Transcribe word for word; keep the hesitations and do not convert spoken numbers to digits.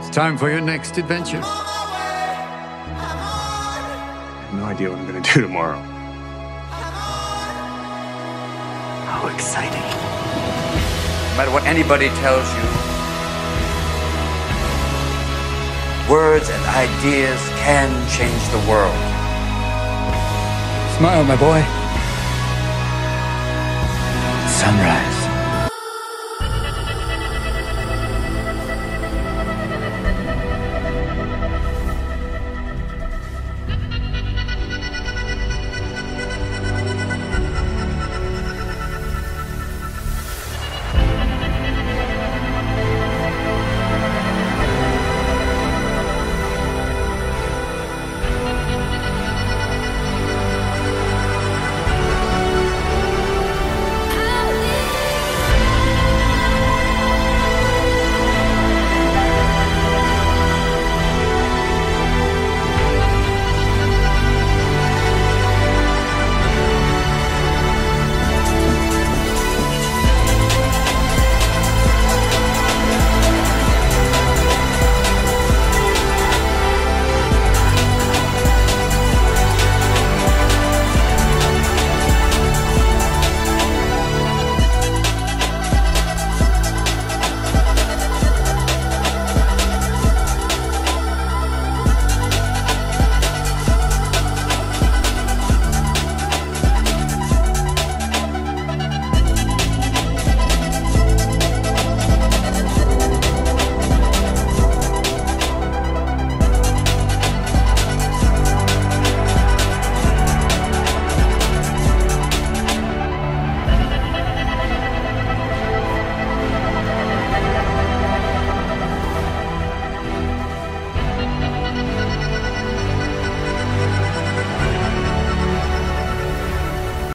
It's time for your next adventure. I have no idea what I'm gonna do tomorrow. How exciting. No matter what anybody tells you, words and ideas can change the world. Smile, my boy. Sunrise.